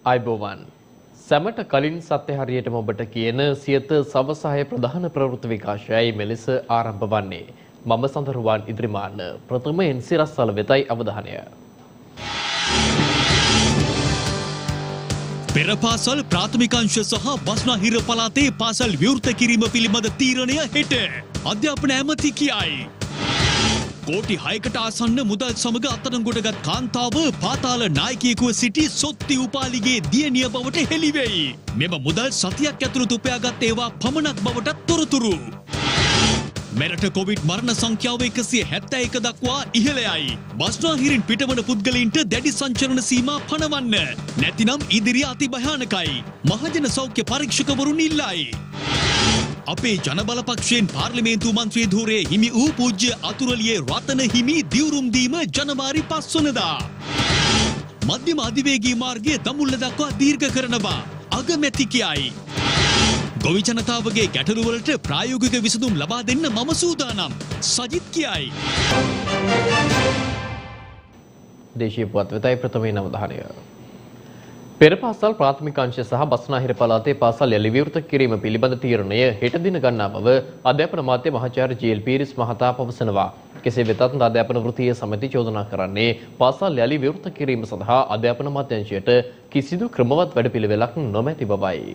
අයිබෝවන් සැමට කලින් සත්‍ය හරියටම ඔබට කියන සියත සවසහය ප්‍රධාන ප්‍රවෘත්ති විකාශයයි මෙලෙස ආරම්භ වන්නේ. මම සඳරුවන් ඉදිරිමාන ප්‍රථමයෙන් සිරස්වල වෙතයි අවධානය. පෙර පාසල් ප්‍රාථමික අංශ සහ බස්නාහිර පළාතේ පාසල් විවෘත කිරීම පිළිබඳ තීරණය හෙට අධ්‍යාපන ඇමති කියයි. කෝටි 6කට ආසන්න මුදල් සමග අත්අඩංගුවටගත් කාන්තාව පාතාල නායකයෙකුව සිටි සොත්ති උපාලිගේ දියණිය බවට හෙළි වෙයි. මෙම මුදල් සතියක් ඇතුළත උපයාගත් ඒවා පමණක් බවට තොරතුරු. මෙරට කොවිඩ් මරණ සංඛ්‍යාව 171 දක්වා ඉහළ යයි. බස්නාහිරින් පිටවන පුද්ගලයින්ට දැඩි සංචරණ සීමා පනවන්න. නැතිනම් ඉදිරිය අති භයානකයි. මහජන සෞඛ්‍ය පරීක්ෂකවරුන් ඉල්ලයි. අපේ ජනබලපක්ෂයෙන් පාර්ලිමේන්තු මන්ත්‍රී ධූරයේ හිමි වූ පූජ්‍ය අතුරලියේ රතන හිමි දිවුරුම් දීම ජනවාරි 5 වෙනිදා. මධ්‍යම අධිවේගී මාර්ගය දඹුල්ල දක්වා දීර්ඝ කරනවා අගමැති කියයි. ගොවි ජනතාවගේ ගැටලු වලට ප්‍රායෝගික විසඳුම් ලබා දෙන්න මම සූදානම් සජිත් කියයි. දේශීය පුවත් වෙතයි ප්‍රථමයෙන් අවධානය. පෙර පාසල් ප්‍රාථමික අංශ සහ බස්නාහිර පළාතේ පාසල් යලි විවෘත කිරීම පිළිබඳ තීරණය හෙට දින ගන්නා බව අධ්‍යාපන අමාත්‍ය මහාචාර්ය ජී.එල්. පීරිස් මහතා පවසනවා. කෙසේ වෙතත් අධ්‍යාපන වෘත්තීය සමිතිය චෝදනා කරන්නේ පාසල් යලි විවෘත කිරීම සඳහා අධ්‍යාපන අමාත්‍යාංශයට කිසිදු ක්‍රමවත් වැඩපිළිවෙලක් නොමැති බවයි.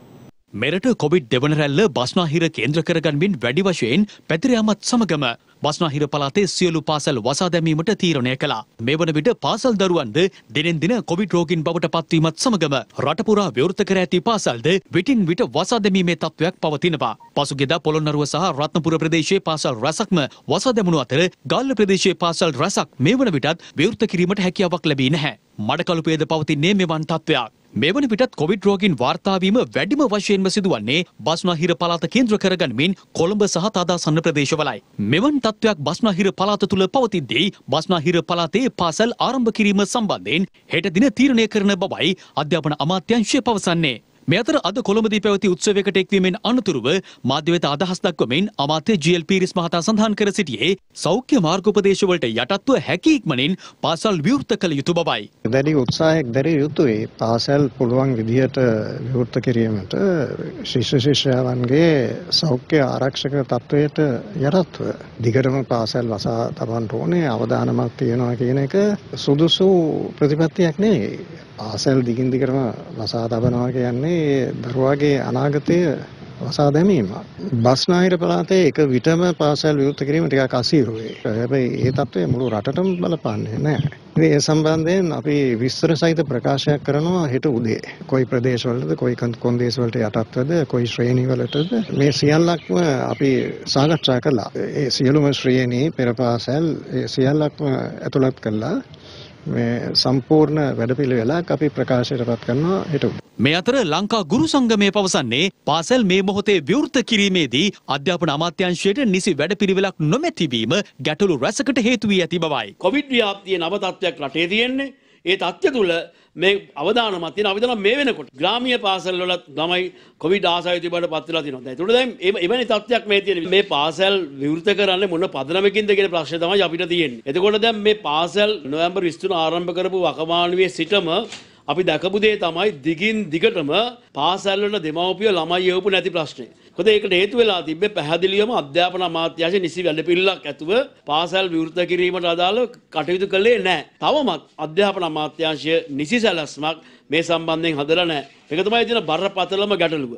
මෙරට කොවිඩ් දෙවන රැල්ල බස්නාහිර කේන්ද්‍ර කරගන්මින් වැඩි වශයෙන් පැතිර යාමත් සමගම බස්නාහිර පළාතේ සියලු පාසල් වසා දැමීමට තීරණය කළා. මේ වන විට පාසල් දරුවන්ද දිනෙන් දින කොවිඩ් රෝගීන් බවට පත්වීමත් සමගම රට පුරා විවෘත කර ඇති පාසල්ද විටින් විට වසා දැමීමේ තත්ත්වයක් පවතිනවා. පසුගියදා පොළොන්නරුව සහ රත්නපුර ප්‍රදේශයේ පාසල් රැසක්ම වසා දැමුණු අතර ගාල්ල ප්‍රදේශයේ පාසල් රැසක් මේ වන විටත් විවෘත කිරීමට හැකියාවක් ලැබී නැහැ. මඩකලුපේද පවතින්නේ මෙවන් තත්ත්වයක්. මේ වන විටත් කොවිඩ් රෝගීන් වාර්තා වීම වැඩිම වශයෙන්ම සිදුවන්නේ බස්නාහිර පළාත කේන්ද්‍ර කරගනිමින් කොළඹ සහ තදාසන්න ප්‍රදේශවලයි. මෙවන් තත්ත්වයක් බස්නාහිර පළාත තුල පවතිද්දී බස්නාහිර පළාතේ පාසල් ආරම්භ කිරීම සම්බන්ධයෙන් හෙට දින තීරණය කරන බවයි අධ්‍යාපන අමාත්‍යාංශය පවසන්නේ. මේ අතර අද කොළඹදී පැවති උත්සවයකට එක්වීමෙන් අනතුරුව මාධ්‍ය වෙත අදහස් දක්වමින් අමාත්‍ය ජී.එල්. පීරිස් මහතා සඳහන් කර සිටියේ සෞඛ්‍ය මාර්ගෝපදේශවලට යටත්ව හැකි ඉක්මනින් පාසල් විවෘත කළ යුතු බවයි. දැඩි උත්සාහයක් දැරිය යුතුයි පාසල් පුළුවන් විදිහට විවෘත කිරීමට ශිෂ්‍ය ශිෂ්‍යාවන්ගේ සෞඛ්‍ය ආරක්ෂක තත්වයට යටත්ව දිගටම පාසල් වසා තබන්න ඕනේ අවදානමක් තියනවා කියන එක සුදුසු ප්‍රතිපත්තියක් නෙවෙයි. පාසල් දිගින් දිගටම වසා තබනවා කියන්නේ දරුවාගේ අනාගතය වසා දැමීම. බස්නාහිර පළාතේ එක විටම පාසල් විවෘත කිරීම ටිකක් අසීරුයි. හැබැයි ඒ තත්ත්වය මුළු රටටම බලපාන්නේ නැහැ. ඉතින් ඒ සම්බන්ධයෙන් අපි විස්තර සහිත ප්‍රකාශයක් කරනවා හෙට උදේ. කොයි ප්‍රදේශවලද, කොයි කොන්දේසවලට යටත්වද, කොයි ශ්‍රේණිවලටද මේ සියල්ලක්ම අපි සාකච්ඡා කළා. ඒ සියලුම ශ්‍රේණි පෙර පාසල් ඒ සියල්ලක්ම ඇතුළත් කළා. මේ සම්පූර්ණ වැඩපිළිවෙලක් අපි ප්‍රකාශයටපත් කරනවා හෙට. මේ අතර ලංකා ගුරු සංගමය පවසන්නේ පාසල් මේ මොහොතේ විවෘත කිරීමේදී අධ්‍යාපන අමාත්‍යාංශයට නිසි වැඩපිළිවෙලක් නොමැතිවීම ගැටලු රැසකට හේතු වී ඇති බවයි. කොවිඩ් ව්‍යාප්තියේ නව තත්ත්වයක් රටේ තියෙන්නේ. ඒ තත්ත්වය තුළ මේ අවදානමක් තියෙන අවදාන මේ වෙනකොට ග්‍රාමීය පාසල් වල ළමයි කොවිඩ් ආසාදිත බවට පත් වෙලා තියෙනවා. ඒකට දැන් එවැනි තත්ත්වයක් මේ තියෙන. මේ පාසල් විවෘත කරන්නේ මොන පදනමකින්ද කියන ප්‍රශ්නේ තමයි අපිට තියෙන්නේ. එතකොට දැන් මේ පාසල් නොවැම්බර් 23 ආරම්භ කරපු වකවානුවේ සිටම අපි දැකපු දේ තමයි දිගින් දිගටම පාසල් වල දෙමව්පිය ළමයි යවපු නැති ප්‍රශ්නේ. මොකද ඒකට හේතු වෙලා තිබ්බේ පැහැදිලිවම අධ්‍යාපන අමාත්‍යාංශය නිසි වැඩපිළිවෙලක් ඇතුව පාසල් විවෘත කිරීමට අදාළව කටයුතු කළේ නැහැ. තවමත් අධ්‍යාපන අමාත්‍යාංශය නිසි සැලැස්මක් මේ සම්බන්ධයෙන් හදලා නැහැ. මේක තමයි තියෙන බරපතලම ගැටලුව.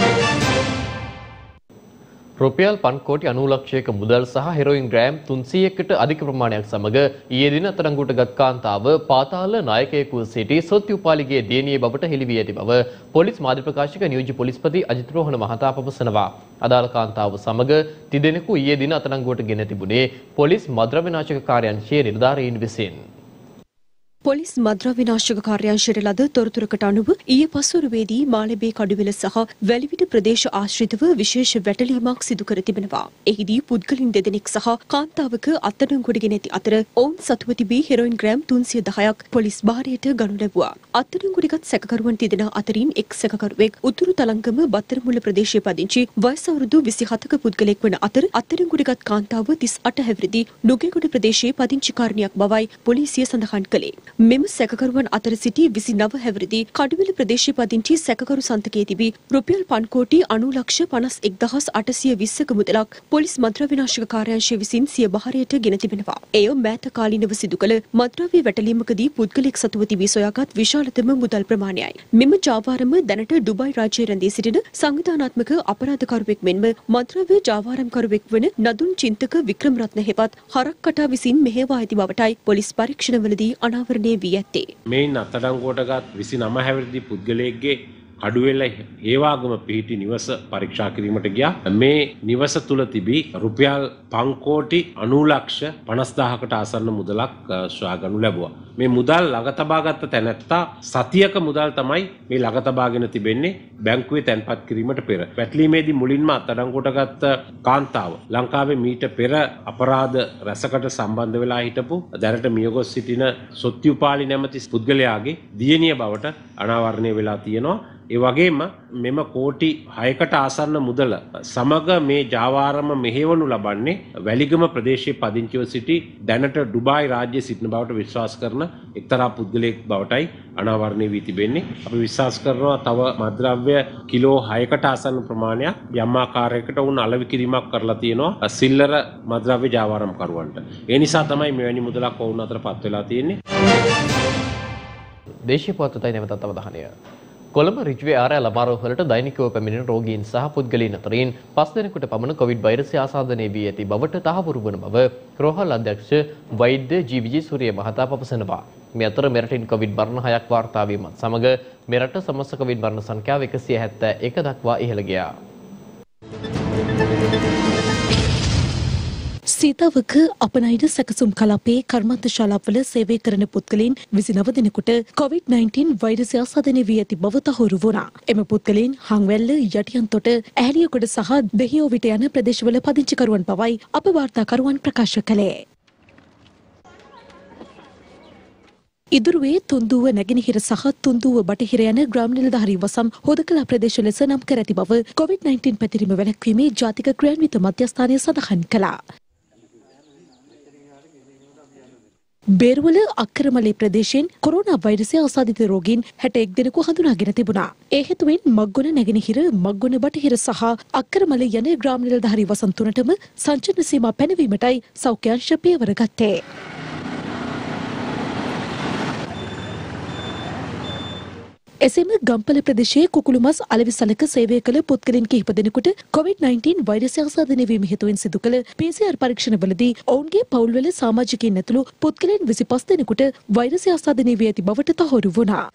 රුපියල් 5 කෝටි 90 ලක්ෂයක මුදල් සහ හෙරොයින් ග්‍රෑම් 300කට අධික ප්‍රමාණයක් සමග ඊයේ දින අත්අඩංගුවටගත් කාන්තාව පාතාල නායකයෙකුව සිටි සොත්ති උපාලිගේ දියණිය බවට හෙළි වී ඇති බව පොලිස් මාධ්‍ය ප්‍රකාශක නියෝජ්‍ය පොලිස්පති අජිත් රෝහණ මහතා පවසනවා. අදාළ කාන්තාව සමග තිදෙනෙකු ඊයේ දින අත්අඩංගුවට ගෙන තිබුණේ පොලිස් මද්‍රව්‍ය නාශක කාර්යාංශයේ නිලධාරීන් විසින්. පොලිස් මද්‍රව්‍ය නාශක කාර්යාංශයට ලද තොරතුරකට අනුව ඊයේ පසුරුවේදී මාළඹේ කඩුවෙල සහ වැලිවිට ප්‍රදේශ ආශ්‍රිතව විශේෂ වැටලීමක් සිදු කර තිබෙනවා. එහිදී පුද්ගලින් දෙදෙනෙක් සහ කාන්තාවක අත්අඩංගුවට ගෙන ඇති අතර ඔවුන් සතුව තිබී හෙරොයින් ග්‍රෑම් 310ක් පොලිස් භාරයට ගනු ලැබුවා. අත්අඩංගුවටගත් සැකකරුවන් තිදෙනා අතරින් එක් සැකකරුවෙක් උතුරු තලංගම බත්තරමුල්ල ප්‍රදේශයේ පදිංචි වයස අවුරුදු 27ක පුද්ගලෙක් වන අතර අත්අඩංගුවටගත් කාන්තාව 38 හැවිරිදි නුගේගොඩ ප්‍රදේශයේ පදිංචිකාරණියක් බවයි පොලිසිය සඳහන් කළේ. මෙම සැකකරුවන් අතර සිටි 29 හැවිරිදි කඩුවෙල ප්‍රදේශයේ පදිංචි සැකකරු සන්තකයේ තිබී රුපියල් 5 කෝටි 90,51,820ක මුදලක් පොලිස් මද්‍රව්‍ය නාශක කාර්යාංශය විසින් සිය බහරයට ගෙන තිබෙනවා. එය මෑත කාලීනව සිදු කළ මද්‍රව්‍ය වැටලීමකදී පුද්ගලික සතුව තිබී සොයාගත් විශාලතම මුදල් ප්‍රමාණයයි. මෙම ජාවාරම දැනට ඩුබායි රාජ්‍යයේ රැඳී සිටින සංවිධානාත්මක අපරාධකරුවෙක් මෙන්ම මද්‍රව්‍ය ජාවාරම්කරුවෙක් වන නදුන් චින්තක වික්‍රමරත්න හෙවත් හරක් කටා විසින් මෙහෙවා ඇති බවටයි පොලිස් පරීක්ෂණවලදී අනාවරණය වී ඇත්තේ. මේන් අත්අඩංගුවටගත් 29 හැවිරිදි පුද්ගලයෙක්ගේ කඩුවෙල හේවාගම පිහිටි නිවස පරීක්ෂා කිරීමට ගියා. මේ නිවස තුල තිබී රුපියල් 5 කෝටි 90,50,000කට ආසන්න මුදලක් සොයාගනු ලැබුවා. මේ මුදල් ළඟ තබාගත් තැනැත්තා සතියක මුදල් තමයි මේ ළඟ තබාගෙන තිබෙන්නේ බැංකුවේ තැන්පත් කිරීමට පෙර. පැටලීමේදී මුලින්ම අත්අඩංගුවටගත් කාන්තාව ලංකාවේ මීට පෙර අපරාධ රැසකට සම්බන්ධ වෙලා හිටපු දැනට මියගොස් සිටින සොත්තිඋපාලි නැමැති පුද්ගලයාගේ දියණිය බවට අනාවරණය වෙලා තියෙනවා. ඒ වගේම මෙම කෝටි 6කට ආසන්න මුදල සමග මේ ජාවාරම මෙහෙවනු ලබන්නේ වැලිගම ප්‍රදේශයේ පදිංචිව සිටි දැනට ඩුබායි රාජ්‍යයේ සිටින බවට විශ්වාස කරන එක්තරා පුද්ගලයෙක් බවටයි අනාවරණය වී තිබෙන්නේ. අපි විශ්වාස කරනවා තව මද්‍රව්‍ය කිලෝ 6කට ආසන්න ප්‍රමාණයක් යම් ආකාරයකට වුණ අලෙවි කිරීමක් කරලා තියෙනවා සිල්ලර මද්‍රව්‍ය ජාවාරම් කරුවන්ට. ඒ නිසා තමයි මෙවැනි මුදලක් වුණ අතර පත් වෙලා තියෙන්නේ. දේශීය පුවත්පතයි නැවතත් අවධානය. කොළඹ ඍජුවේ ආරැල අමාරුවලට දෛනිකව පැමිණෙන රෝගීන් සහ පුද්ගලයන් අතරින් 5 දෙනෙකුට පමණ කොවිඩ් වෛරසය ආසාදනය වී ඇති බවට තහවුරු වන බව රෝහල් අධ්‍යක්ෂ වෛද්‍ය ජී විජේසූරිය මහතා පවසනවා. මේ අතර මෙරටින් කොවිඩ් මරණ 6ක් වාර්තා වීමත් සමග මෙරට සමස්ත කොවිඩ් මරණ සංඛ්‍යාව 171 දක්වා ඉහළ ගියා. සීතාවක අපනයින සැකසුම් කලාපයේ කර්මාන්ත ශාලාවල සේවය කරන පුද්ගලයන් 29 දෙනෙකුට COVID-19 වෛරසය ආසාදනය වී ඇති බව තහවුරු වුණා. එම පුද්ගලයන් හංවැල්ල, යටියන්තොට, ඇහැලියගොඩ සහ දෙහියෝවිට යන ප්‍රදේශවල පදිංචිකරුවන් බවයි අප වාර්තාකරුවන් ප්‍රකාශ කළේ. ඉදුරුවේ තුන්දුව නැගෙනහිර සහ තුන්දුව බටහිර යන ග්‍රාම නිලධාරී වසම් හොදකලා ප්‍රදේශ ලෙස නම් කර ඇති බව COVID-19 පැතිරීම වැළැක්වීමේ ජාතික ක්‍රියාන්විත මධ්‍යස්ථානය සඳහන් කළා. බේරුවල අක්කරමලේ ප්‍රදේශයෙන් කොරෝනා වෛරසය ආසාදිත රෝගීන් 61 දෙනෙකු හඳුනාගෙන තිබුණා. ඒ හේතුවෙන් මග්ගොන නැගෙනහිර, මග්ගොන බටහිර සහ අක්කරමලේ යන ග්‍රාම නිලධාරී වසම් තුනටම සංචරණ සීමා පැනවීමටයි සෞඛ්‍ය අංශ පියවර ගත්තේ. එසේම ගම්පල ප්‍රදේශයේ කුකුළුමස් අලෙවිසලක සේවය කළ පුද්ගලයන් කිහිප දෙනෙකුට COVID-19 වෛරසය ආසාදනය වීම හේතුවෙන් සිදු කළ PCR පරීක්ෂණවලදී ඔවුන්ගේ පවුල්වල සමාජිකයින් ඇතුළු පුද්ගලයන් 25 දෙනෙකුට වෛරසය ආසාදනය වී ඇති බවට තහවුරු වුණා.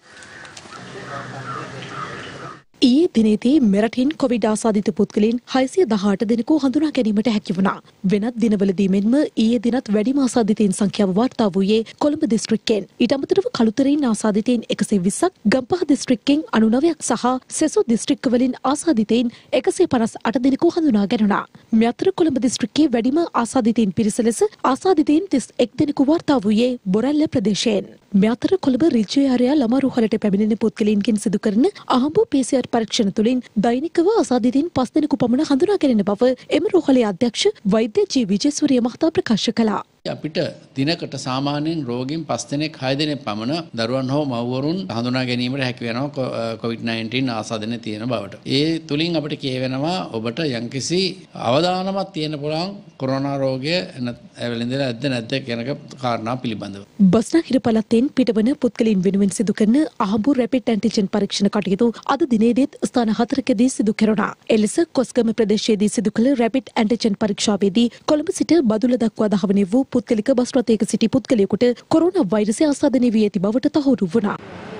ඊයේ දිනේදී මෙරටින් කොවිඩ් ආසාදිත පුද්ගලයන් 618 දෙනෙකු හඳුනා ගැනීමට හැකි වුණා. වෙනත් දිනවලදී මෙන්ම ඊයේ දිනත් වැඩිම ආසාදිතයින් සංඛ්‍යාව වාර්තා වූයේ කොළඹ දිස්ත්‍රික්කයෙන්. ඊට අමතරව කළුතරයින් ආසාදිතයින් 120ක්, ගම්පහ දිස්ත්‍රික්කයෙන් 99ක් සහ සෙසු දිස්ත්‍රික්කවලින් ආසාදිතයින් 158 දෙනෙකු හඳුනා ගැනුණා. මේ අතර කොළඹ දිස්ත්‍රික්කයේ වැඩිම ආසාදිතයින් පිරිස ලෙස ආසාදිතයින් 31 දෙනෙකු වාර්තා වූයේ බොරැල්ල ප්‍රදේශයෙන්. මේ අතර කොළඹ රිජ්වේ ආරයා ළමාරුහලට පැමිණෙන පුද්ගලයන්ගෙන් සිදු කරන අහඹු PCR පරීක්ෂණ තුළින් දෛනිකව ආසාදිතයින් 5 දෙනෙකු පමණ හඳුනා ගැනෙන බව එම රෝහලේ අධ්‍යක්ෂ වෛද්‍ය ජී විජේසූරිය මහතා ප්‍රකාශ කළා. අපිට දිනකට සාමාන්‍යයෙන් රෝගීන් 5 දෙනෙක් 6 දෙනෙක් පමණ දරුවන් හෝ මව්වරුන් හඳුනා ගැනීමට හැකි වෙනවා COVID-19 ආසාදනය තියෙන බවට. ඒ තුලින් අපිට කියවෙනවා ඔබට යම්කිසි අවදානමක් තියෙන පුළුවන් කොරෝනා රෝගය ඇවිලින්දලා නැද්ද කියන කාරණා පිළිබඳව. බස්නාහිර පළාතෙන් පිටවන පුද්ගලයන් වෙනුවෙන් සිදු කරන අහඹු රැපිඩ් ඇන්ටිජන් පරීක්ෂණ කටයුතු අද දිනේදීත් ස්ථාන 4කදී සිදු කෙරුණා. එලෙස කොස්ගම ප්‍රදේශයේදී සිදු කළ රැපිඩ් ඇන්ටිජන් පරීක්ෂාවේදී කොළඹ සිට බදුල්ල දක්වා දහවන වූ පුද්ගලික බස් රථයක සිටි පුද්ගලයෙකුට කොරෝනා වෛරසය ආසාදනය වී ඇති බවට තහවුරු වුණා.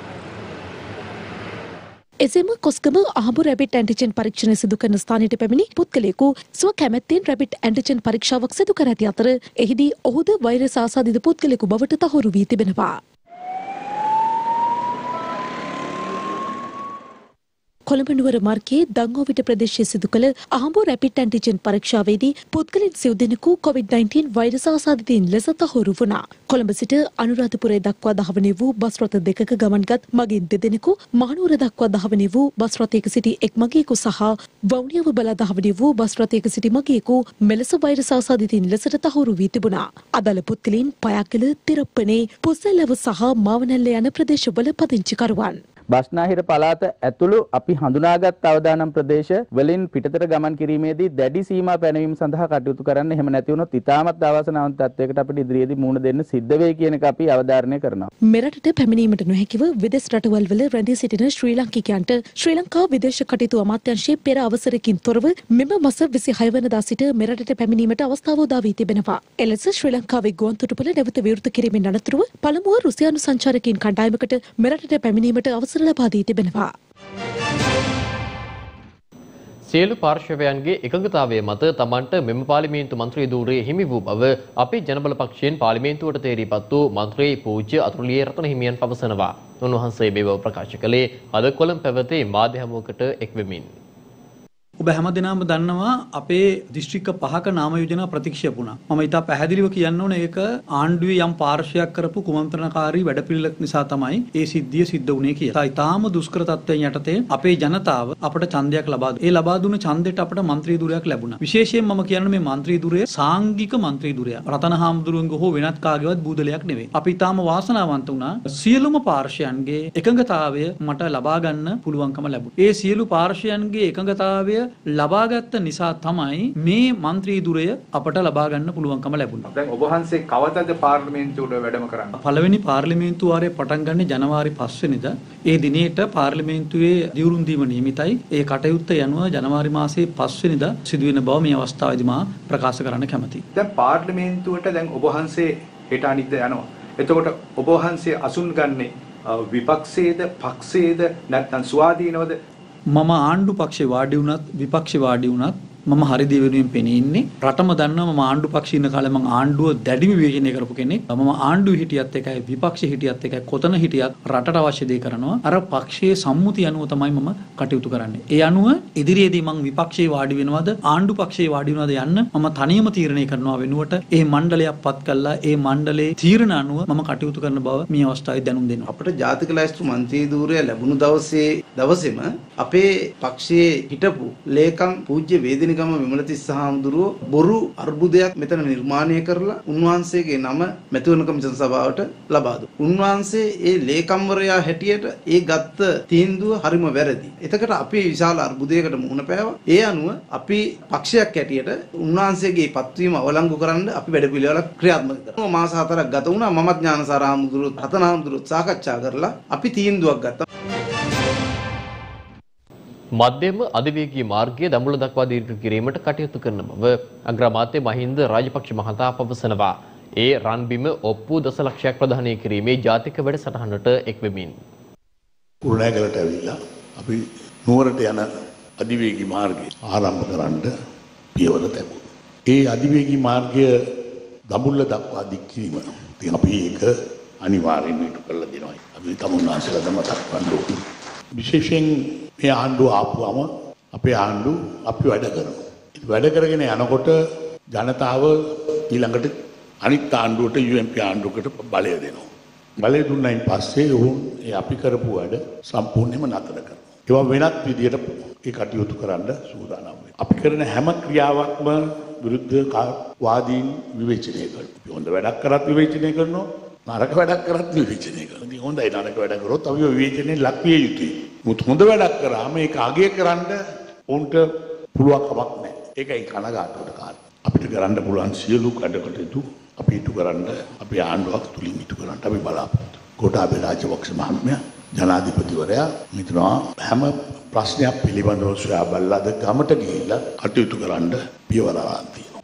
එසේම කොස්ගම අහඹු රැපිඩ් ඇන්ටිජන් පරීක්ෂණ සිදු කරන ස්ථානයට පැමිණි පුද්ගලයෙකු ස්ව කැමැත්තෙන් රැපිඩ් ඇන්ටිජන් පරීක්ෂාවක් සිදු කර ඇති අතර එහිදී ඔහුද වෛරස් ආසාදිත පුද්ගලයෙකු බවට තහවුරු වී තිබෙනවා. කොළඹ නුවර මාර්ගයේ දංගෝවිට ප්‍රදේශයේ සිදු කළ අහඹු රැපිඩ් ඇන්ටිජන් පරීක්ෂාවේදී පුද්ගලයන් සිව් දෙනෙකු COVID-19 වෛරස් ආසාදිතයින් ලෙස තහවුරු වුණා. කොළඹ සිට අනුරාධපුරය දක්වා ධාවනය වූ බස් රථ දෙකක ගමන්ගත් මගින් දෙදෙනෙකු මහනුවර දක්වා ධාවනය වූ බස් රථයක සිටි එක් මගියෙකු සහ වවුනියාව බලා ධාවනය වූ බස් රථයක සිටි මගියෙකු මෙලෙස වෛරස් ආසාදිතයින් ලෙසට තහවුරු වී තිබුණා. අදාළ පුද්ගලයන් පයාකල, තිරප්පනේ, පුස්සැලව සහ මාවනැල්ල යන ප්‍රදේශවල පදිංචිකරුවන්. බස්නාහිර පළාත ඇතුළු අපි හඳුනාගත් අවදානම් ප්‍රදේශ වලින් පිටතට ගමන් කිරීමේදී දැඩි සීමා පැනවීම සඳහා කටයුතු කරන්න. එහෙම නැති වුණොත් ඉතාමත් අවාසනාවන්ත තත්යකට අපිට ඉදිරියේදී මුහුණ දෙන්න සිද්ධ වෙයි කියන එක අපි අවධාරණය කරනවා. මෙරටට පැමිණීමට නොහැකිව විදේශ රටවල් වල රැඳී සිටින ශ්‍රී ලාංකිකයන්ට ශ්‍රී ලංකා විදේශ කටයුතු අමාත්‍යාංශයේ පෙර අවසරකින් තොරව මෙම මාස 26 වෙනිදා සිට මෙරටට පැමිණීමට අවස්ථාව උදා වී තිබෙනවා. එලෙස ශ්‍රී ලංකාවේ ගුවන්තොටුපළ නැවත විවෘත කිරීමෙන් අනතුරුව පළමුව රුසියානු සංචාරකයින් කණ්ඩායමකට මෙරටට පැමිණීමට අවසර ලබා දී තිබෙනවා. සියලු පාර්ශවයන්ගේ එකඟතාවය මත තමන්ට මෙම පාර්ලිමේන්තු මන්ත්‍රී ධූරය හිමි වූ බව අපේ ජනබල පක්ෂයෙන් පාර්ලිමේන්තුවට තේරීපත් වූ මන්ත්‍රී පූජ්‍ය අතුරුලියේ රතන හිමියන් පවසනවා. උන්වහන්සේ මේ බව ප්‍රකාශ කළේ අද කොළඹ පැවති මාධ්‍ය හමුවකට එක්වෙමින්. ඔබ හැමදෙනාම දන්නවා අපේ දිස්ත්‍රික්ක 5ක නාම යෝජනා ප්‍රතික්ෂේප වුණා. මම ඉතා පැහැදිලිව කියන්න ඕනේ ඒක ආණ්ඩුවේ යම් පාර්ශ්වයක් කරපු කුමන්ත්‍රණකාරී වැඩපිළිවෙලක් නිසා තමයි ඒ සිද්ධිය සිද්ධ වුණේ කියලා. ඉතාම දුෂ්කර තත්ත්වයන් යටතේ අපේ ජනතාව අපට ඡන්දයක් ලබා දුන්නා. ඒ ලබා දුන්න ඡන්දෙට අපට മന്ത്രി ධුරයක් ලැබුණා. විශේෂයෙන් මම කියන්නේ මේ മന്ത്രി ධුරය සාංගික මන්ත්‍රී ධුරයක්. රතන හාමුදුරුවන්ගේ හෝ වෙනත් කාගේවත් බූදලයක් නෙවෙයි. අපි ඉතාම වාසනාවන්ත වුණා. සියලුම පාර්ශ්වයන්ගේ එකඟතාවය මට ලබා ගන්න පුළුවන්කම ලැබුණා. ඒ සියලු පාර්ශ්වයන්ගේ එකඟතාවය ලබාගත්ත නිසා තමයි මේ മന്ത്രി ධුරය අපට ලබා ගන්න පුළුවන්කම ලැබුණා. දැන් ඔබ වහන්සේ කවදද පාර්ලිමේන්තුවට වැඩම කරන්නේ? පළවෙනි පාර්ලිමේන්තු වාරය පටන් ගන්නේ ජනවාරි 5 වෙනිදා. ඒ දිනේට පාර්ලිමේන්තුවේ දියුරුම් දීම නියමිතයි. ඒ කටයුත්ත යනුව ජනවාරි මාසයේ 5 වෙනිදා සිදුවෙන බව මේ අවස්ථාවේදී මා ප්‍රකාශ කරන්න කැමතියි. දැන් පාර්ලිමේන්තුවට දැන් ඔබ වහන්සේ හෙට අනිද්දා යනවා. එතකොට ඔබ වහන්සේ අසුන් ගන්නේ විපක්ෂයේද පක්ෂයේද නැත්නම් ස්වාධීනවද? මම ආණ්ඩු පක්ෂේ වාඩි වුණත් විපක්ෂේ වාඩි වුණත් මම හරි දේ වෙනුවෙන් පෙනී ඉන්නේ. රටම දන්නවා මම ආණ්ඩු පක්ෂේ ඉන්න කාලේ මම ආණ්ඩුව දැඩිව විවේචනය කරපු කෙනෙක්. මම ආණ්ඩුවේ හිටියත් එකයි විපක්ෂේ හිටියත් එකයි කොතන හිටියත් රටට අවශ්‍ය දේ කරනවා. අර පක්ෂයේ සම්මුතිය අනුව තමයි මම කටයුතු කරන්නේ. ඒ අනුව ඉදිරියේදී මම විපක්ෂේ වාඩි වෙනවද ආණ්ඩු පක්ෂේ වාඩි වෙනවද යන්න මම තනියම තීරණය කරනවා වෙනුවට ඒ මණ්ඩලයක් පත් කළා ඒ මණ්ඩලයේ තීරණ අනුව මම කටයුතු කරන බව මේ අවස්ථාවේ දැනුම් දෙනවා. අපිට ජාතික ලැයිස්තු මන්ත්‍රී ධූරය ලැබුණු දවසේම අපේ පක්ෂයේ හිටපු ලේකම් පූජ්‍ය වේදිනිගම විමලතිස්ස හාමුදුරුවෝ බොරු අර්බුදයක් මෙතන නිර්මාණය කරලා උන්වහන්සේගේ නම මැතිවරණ කමිෂන් සභාවට ලබා දුන්නා. උන්වහන්සේ ඒ ලේකම්වරයා හැටියට ඒ ගත්ත තීන්දුව හරිම වැරදි. එතකොට අපි විශාල අර්බුදයකට මුහුණ පෑවා. ඒ අනුව අපි පක්ෂයක් හැටියට උන්වහන්සේගේ පත්වීම අවලංගු කරන්න අපි වැඩපිළිවෙලක් ක්‍රියාත්මක කරනවා. මාස 4ක් ගත වුණා. මමත් ඥානසාර හාමුදුරුවෝ රතන හාමුදුරුවෝ සාකච්ඡා කරලා අපි තීන්දුවක් ගත්තා. මධ්‍යම අධිවේගී මාර්ගය දඹුල්ල දක්වා දීර්ඝ කිරීමට කටයුතු කරන බව අග්‍රාමාත්‍ය මහින්ද රාජපක්ෂ මහතා පවසනවා. ඒ රන්බිම ඔප්පු දසලක්ෂයක් ප්‍රදානය කිරීමේ ජාතික වැඩසටහනට එක්වෙමින්. කුරුණෑගලට ඇවිල්ලා අපි නුවරට යන අධිවේගී මාර්ගය ආරම්භ කරන්න පියවර තැබුවා. ඒ අධිවේගී මාර්ගය දඹුල්ල දක්වා දික් කිරීම. ඉතින් අපි ඒක අනිවාර්යෙන්ම ඉටු කරලා දෙනවා. අපි තමුන්නාන්සලා තමයි මතක් කරන්න ඕනේ. විශේෂයෙන් මේ ආණ්ඩුව ආපුවම අපේ ආණ්ඩුව අපි වැඩ කරනවා. වැඩ කරගෙන යනකොට ජනතාව ඊළඟට අනිත් ආණ්ඩුවට UMP ආණ්ඩුවකට බලය දෙනවා. බලය දුන්නායින් පස්සේ උන් ඒ අපි කරපු වැඩ සම්පූර්ණයෙන්ම නතර කරනවා. ඒවා වෙනත් විදියට ඒ කටයුතු කරන්න සූදානම් වෙනවා. අපි කරන හැම ක්‍රියාවක්ම විරුද්ධ වාදීන් විවේචනය කරනවා. අපි හොඳ වැඩක් කරත් විවේචනය කරනවා. නරක වැඩක් කරත් විවේචනය කරනවා. ඉතින් හොඳයි නරක වැඩ කරොත් අපි විවේචනයෙන් ලක් විය යුතුයි. මුත් හොඳ වැඩක් කරාම ඒක අගය කරන්න උන්ට පුළුවන් කමක් නැහැ. ඒකයි කනගාටුවට කාරණා. අපිට කරන්න පුළුවන් සියලු කටයුතු අපි ඉටු කරන්න අපි ආණ්ඩුවක් තුලින් ඉටු කරන්න අපි බලාපොරොත්තු. ගෝඨාභය රාජපක්ෂ මහත්මයා ජනාධිපතිවරයා මිතුරා හැම ප්‍රශ්නයක් පිළිබඳව සොයා බලලා ගමට ගිහිල්ලා කටයුතු කරන්න පියවර අරන් තියෙනවා.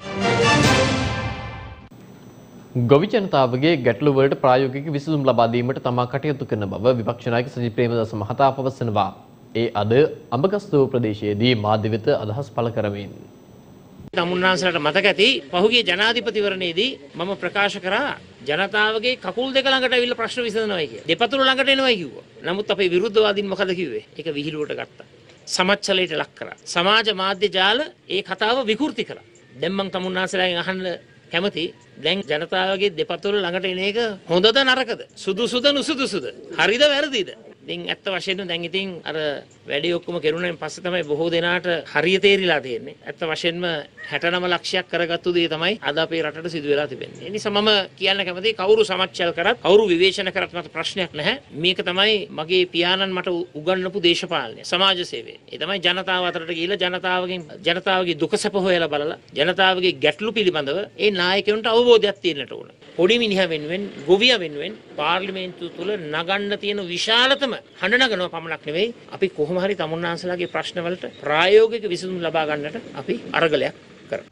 ගොවි ජනතාවගේ ගැටලු වලට ප්‍රායෝගික විසඳුම් ලබා දීමට තමා කටයුතු කරන බව විපක්ෂ නායක සජිත් ප්‍රේමදාස මහතා පවසනවා. ඒ අද අඹගස්තුව ප්‍රදේශයේදී මාධ්‍ය වෙත අදහස් පළ කරමින් තමුන්නාන්සලට මතක ඇති පහුගිය ජනාධිපතිවරණයේදී මම ප්‍රකාශ කරා ජනතාවගේ කකුල් දෙක ළඟට ඇවිල්ලා ප්‍රශ්න විසඳනවායි කියලා. දෙපතුල ළඟට එනවායි කිව්වා. නමුත් අපේ විරුද්ධවාදීන් මොකද කිව්වේ? ඒක විහිළුවට ගත්තා. සමච්චලයට ලක් කරා. සමාජ මාධ්‍ය ජාල ඒ කතාව විකෘති කළා. දැන් මම තමුන්නාසලාගෙන් අහන්න කැමති දැන් ජනතාවගේ දෙපතුල ළඟට එන එක හොඳද නරකද? සුදුසුද නුසුදුසුද? හරිද වැරදිද? ඉතින් ඇත්ත වශයෙන්ම දැන් ඉතින් අර වැඩි ඔක්කොම කෙරුණෙන් පස්සේ තමයි බොහෝ දෙනාට හරිය තේරිලා තියෙන්නේ. ඇත්ත වශයෙන්ම 69 ලක්ෂයක් කරගත්තු දේ තමයි අද අපේ රටට සිදු වෙලා තිබෙන්නේ. ඒ නිසා මම කියන්න කැමතියි කවුරු සමච්චල් කරත් කවුරු විවේචන කරත් මට ප්‍රශ්නයක් නැහැ. මේක තමයි මගේ පියාණන් මට උගන්වපු දේශපාලනය, සමාජ සේවය. ඒ තමයි ජනතාව අතරට ගිහිල්ලා ජනතාවගේ දුක සැප හොයලා බලලා ජනතාවගේ ගැටලු පිළිබඳව ඒ නායකයන්ට අවබෝධයක් තියෙන්නට ඕන. පොඩි මිනිහා වෙනුවෙන්, ගොවියා වෙනුවෙන් පාර්ලිමේන්තුව තුල නගන්න තියෙන විශාලතම හඬ නගනවා පමණක් නෙවෙයි අපි කොහොම හරි තමුන්නාන්සලාගේ ප්‍රශ්නවලට ප්‍රායෝගික විසඳුම් ලබා ගන්නට අපි අරගලයක් කරනවා.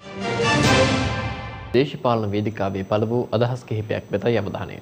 දේශපාලන වේදිකාවේ පළමු අදහස් කිහිපයක් වෙතයි අවධානය.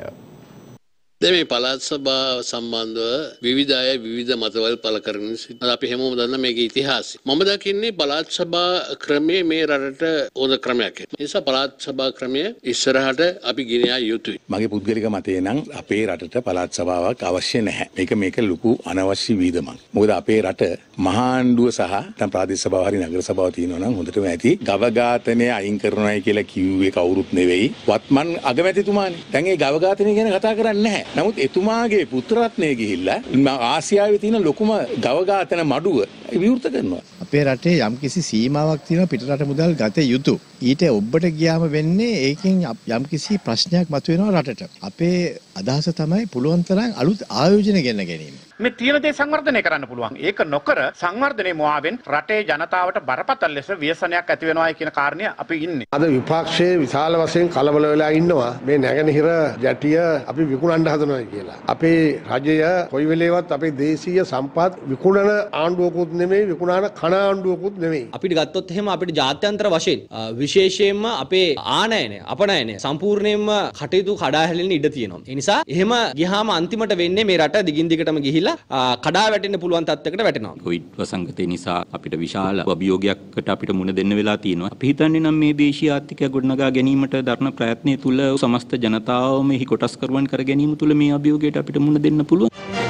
මේ පළාත් සභාව සම්බන්ධව විවිධ අය විවිධ මතවල පළ කරන සිට අපි හැමෝම දන්න මේකේ ඉතිහාසය. මම දකින්නේ පළාත් සභා ක්‍රමයේ මේ රටට ඕන ක්‍රමයක්. ඒ නිසා පළාත් සභා ක්‍රමය ඉස්සරහට අපි ගෙන යා යුතුයි. මගේ පුද්ගලික මතය නම් අපේ රටට පළාත් සභාවක් අවශ්‍ය නැහැ. මේක ලොකු අනවශ්‍ය වීදමක්. මොකද අපේ රට මහා ආණ්ඩුව සහ නැත්නම් ප්‍රාදේශ සභාව හරි නගර සභාව තියෙනවා නම් හොඳටම ඇති. ගව ඝාතනය අයින් කරනවායි කියලා කිව්වේ කවුරුත් නෙවෙයි. වත්මන් අගමැතිතුමානේ. දැන් ඒ ගව ඝාතනය ගැන කතා කරන්නේ නැහැ. නමුත් එතුමාගේ පුත්‍රරත්නය ගිහිල්ලා ආසියාවේ තියෙන ලොකුම ගව ඝාතන මඩුව විවෘත කරනවා. අපේ රටේ යම්කිසි සීමාවක් තියෙනවා පිටරට මුදල් ගත යුතු. ඊට ඔබට ගියාම වෙන්නේ ඒකෙන් යම්කිසි ප්‍රශ්නයක් මතුවෙනවා රටට. අපේ අදහස තමයි පුළුවන් තරම් අලුත් ආයෝජන ගෙන ගැනීම. මේ තියෙන දේ සංවර්ධනය කරන්න පුළුවන්. ඒක නොකර සංවර්ධනයේ මුවාවෙන් රටේ ජනතාවට බරපතල ලෙස ව්‍යසනයක් ඇති වෙනවායි කියන කාරණය අපි ඉන්නේ. අද විපක්ෂයේ විශාල වශයෙන් කලබල වෙලා ඉන්නවා මේ නැගෙනහිර ජැටිය අපි විකුණන්න හදනවා කියලා. අපේ රජය කොයි වෙලේවත් අපේ දේශීය සම්පත් විකුණන ආණ්ඩුවකුත් නෙමෙයි, විකුණන කන ආණ්ඩුවකුත් නෙමෙයි. අපිට ගත්තොත් එහෙම අපිට ජාත්‍යන්තර වශයෙන් විශේෂයෙන්ම අපේ ආනයනය අපනයනය සම්පූර්ණයෙන්ම කටයුතු කඩා හැලෙන්න ඉඩ තියෙනවා. ඒ නිසා එහෙම ගියාම අන්තිමට වෙන්නේ මේ රට දිගින් දිගටම ගිහිල්ලා කඩා වැටෙන්න පුළුවන් තත්යකට වැටෙනවා. කොවිඩ් වසංගතය නිසා අපිට විශාල අභියෝගයකට අපිට මුහුණ දෙන්න වෙලා තියෙනවා. අපි හිතන්නේ නම් මේ දේශීය ආර්ථිකය ගොඩනගා ගැනීමට දරන ප්‍රයත්නය තුළ සමස්ත ජනතාවම එහි කොටස්කරුවන් කර ගැනීම තුළ මේ අභියෝගයට අපිට මුහුණ දෙන්න පුළුවන්.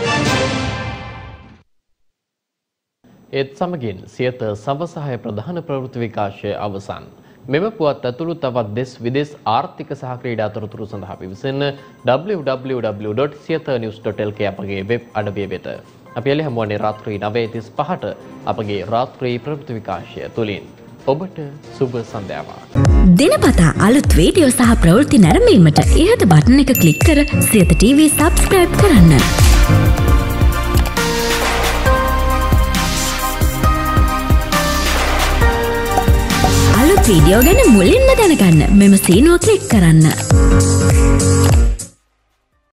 ඒත් සමගින් සියත සවසහය ප්‍රධාන ප්‍රවෘත්ති විකාශය අවසන්. මෙම පුවත් ඇතුළු තවත් දෙස් විදෙස් ආර්ථික සහ ක්‍රීඩා තොරතුරු සඳහා පිවිසෙන්න www.siyathanews.lk අපගේ වෙබ් අඩවිය වෙත. අපි එළ හැමුවන්නේ රාත්‍රී 9:35ට අපගේ රාත්‍රී ප්‍රවෘත්ති විකාශය තුලින්. ඔබට සුබ සන්ධ්‍යාවක්. දිනපතා අලුත් වීඩියෝ සහ ප්‍රවෘත්ති නැරඹීමට ඉහත බටන් එක ක්ලික් කර සියත TV subscribe කරන්න. අලුත් වීඩියෝ ගැන මුලින්ම දැනගන්න මෙම සීනුව ක්ලික් කරන්න.